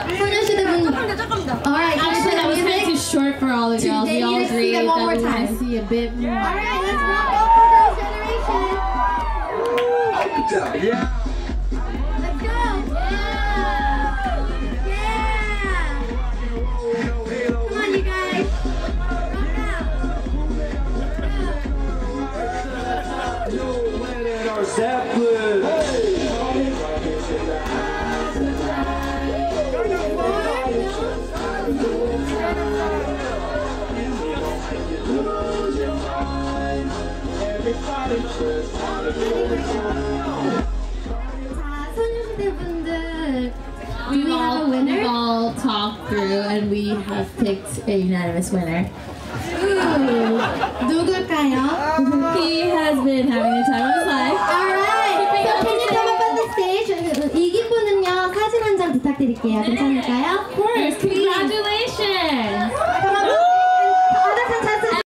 소녀시대 분. Alright, Actually, that was kind of too short for all the girls. We all agreed that we want to see a bit more. Alright, let's rock out for Girls' Generation. Yeah. Let's go. Yeah. Come on, you guys. Rock out. 자, 소녀시대 분들. We've winner? all talked through and we have picked a unanimous winner. 누굴까요? He has been having the time of his life. Alright, so can you come up on the stage? 이긴 분은요, 사진 한 장 부탁드릴게요. 괜찮을까요? Of course, congratulations!